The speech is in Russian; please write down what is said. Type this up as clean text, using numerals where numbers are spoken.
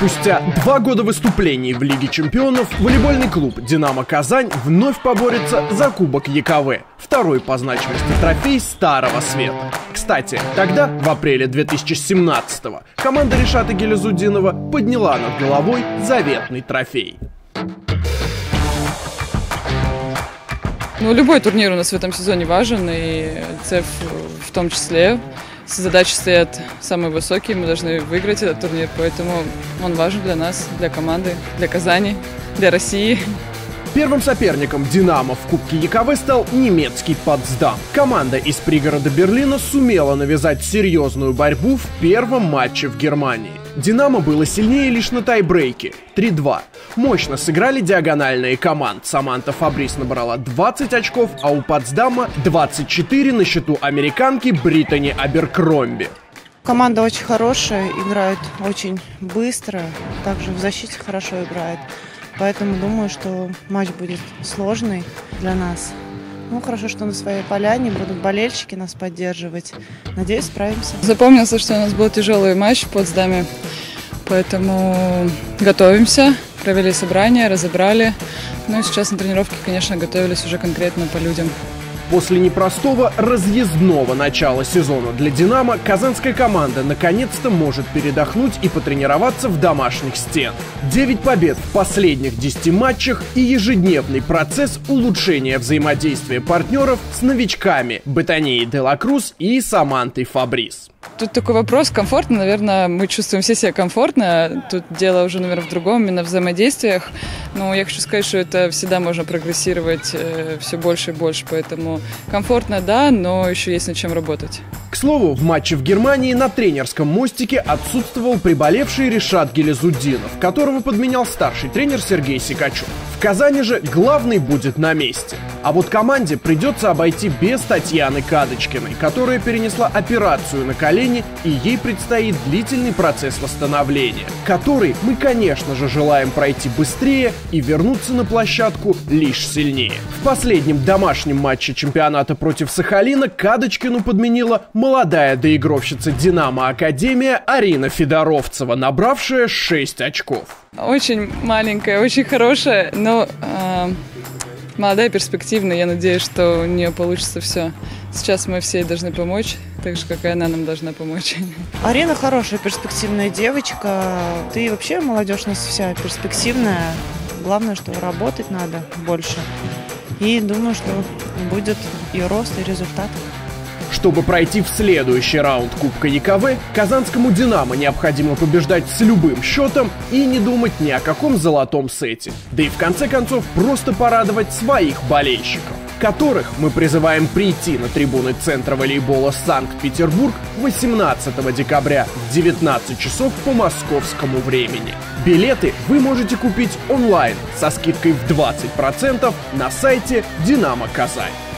Спустя 2 года выступлений в Лиге чемпионов волейбольный клуб «Динамо Казань» вновь поборется за Кубок ЕКВ, второй по значимости трофей Старого Света. Кстати, тогда, в апреле 2017-го, команда Ришата Гилязутдинова подняла над головой заветный трофей. Любой турнир у нас в этом сезоне важен, и ЦЕФ в том числе. Задачи стоят самые высокие, мы должны выиграть этот турнир, поэтому он важен для нас, для команды, для Казани, для России. Первым соперником «Динамо» в Кубке ЕКВ стал немецкий «Потсдам». Команда из пригорода Берлина сумела навязать серьезную борьбу в первом матче в Германии. «Динамо» было сильнее лишь на тайбрейке – 3-2. Мощно сыграли диагональные команды. Саманта Фабрис набрала 20 очков, а у «Потсдама» 24 на счету американки Британи Аберкромби. Команда очень хорошая, играет очень быстро, также в защите хорошо играет. Поэтому думаю, что матч будет сложный для нас. Хорошо, что на своей поляне будут болельщики нас поддерживать. Надеюсь, справимся. Запомнился, что у нас был тяжелый матч в Потсдаме, поэтому готовимся. Провели собрание, разобрали. И сейчас на тренировке, конечно, готовились уже конкретно по людям. После непростого разъездного начала сезона для «Динамо» казанская команда наконец-то может передохнуть и потренироваться в домашних стенах. 9 побед в последних 10 матчах и ежедневный процесс улучшения взаимодействия партнеров с новичками Бетанией де ла Круз и Самантой Фабрис. Тут такой вопрос, комфортно, наверное, мы чувствуем все себя комфортно, тут дело уже, наверное, в другом, именно в взаимодействиях, но я хочу сказать, что это всегда можно прогрессировать все больше и больше, поэтому комфортно, да, но еще есть над чем работать. К слову, в матче в Германии на тренерском мостике отсутствовал приболевший Ришат Гилязутдинов, которого подменял старший тренер Сергей Сикачев. В Казани же главный будет на месте. А вот команде придется обойти без Татьяны Кадочкиной, которая перенесла операцию на колени, и ей предстоит длительный процесс восстановления, который мы, конечно же, желаем пройти быстрее и вернуться на площадку лишь сильнее. В последнем домашнем матче чемпионата против Сахалина Кадочкину подменила молодая доигровщица «Динамо Академия» Арина Федоровцева, набравшая 6 очков. Очень маленькая, очень хорошая, но молодая, перспективная. Я надеюсь, что у нее получится все. Сейчас мы все должны помочь, так же, как и она нам должна помочь. Арина хорошая, перспективная девочка. Ты вообще молодежь у нас вся перспективная. Главное, что работать надо больше. И думаю, что будет и рост, и результат. Чтобы пройти в следующий раунд Кубка ЕКВ, казанскому «Динамо» необходимо побеждать с любым счетом и не думать ни о каком золотом сете. Да и в конце концов просто порадовать своих болельщиков, которых мы призываем прийти на трибуны Центра волейбола Санкт-Петербург 18 декабря в 19 часов по московскому времени. Билеты вы можете купить онлайн со скидкой в 20% на сайте «Динамо Казань».